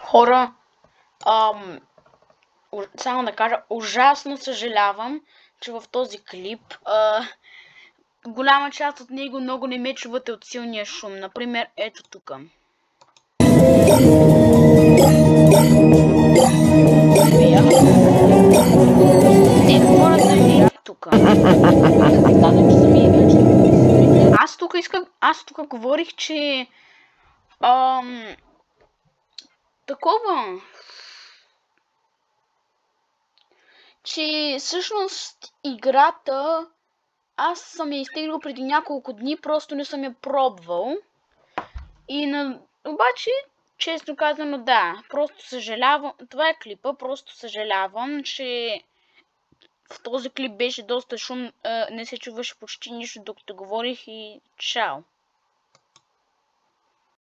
Хора, само да кажа, ужасно съжалявам, че в този клип голяма част от него много не ме чувате от силния шум. Например, ето тук. Не, хората е тук. Аз тук говорих, че такова, че всъщност играта аз съм я изтеглил преди няколко дни, просто не съм я пробвал. Обаче, честно казано, да, просто съжалявам, това е клипа, просто съжалявам, че в този клип беше доста шум, не се чуваше почти нищо докато говорих и чао.